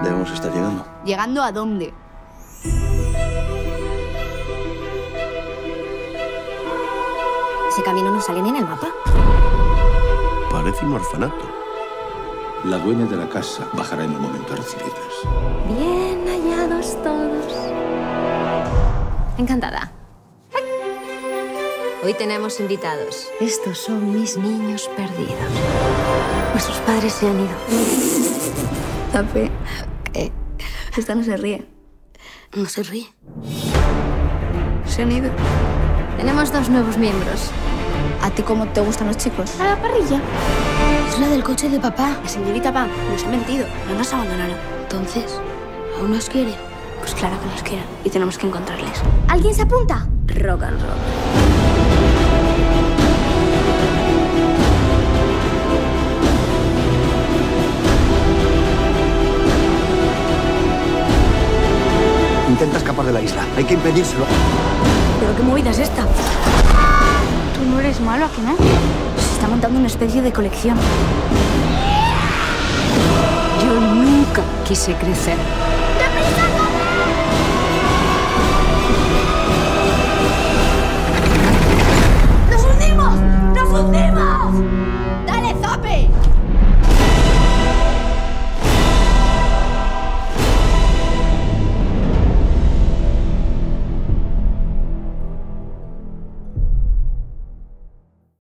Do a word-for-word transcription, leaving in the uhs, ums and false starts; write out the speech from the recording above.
Debemos estar llegando. ¿Llegando a dónde? Ese camino no sale ni en el mapa. Parece un orfanato. La dueña de la casa bajará en un momento a recibirles. Bien hallados todos. Encantada. Hoy tenemos invitados. Estos son mis niños perdidos. Nuestros padres se han ido. Tape. ¿Qué? Esta no se ríe. No se ríe. Se han ido. Tenemos dos nuevos miembros. ¿A ti cómo te gustan los chicos? A la parrilla. Es la del coche de papá. La señorita Pam nos ha mentido. No nos abandonaron. Entonces, ¿aún nos quieren? Pues claro que nos quieren. Y tenemos que encontrarles. ¿Alguien se apunta? Rock and roll. Intenta escapar de la isla. Hay que impedírselo. ¿Pero qué movida es esta? Tú no eres malo, ¿a que no? Se está montando una especie de colección. Yo nunca quise crecer.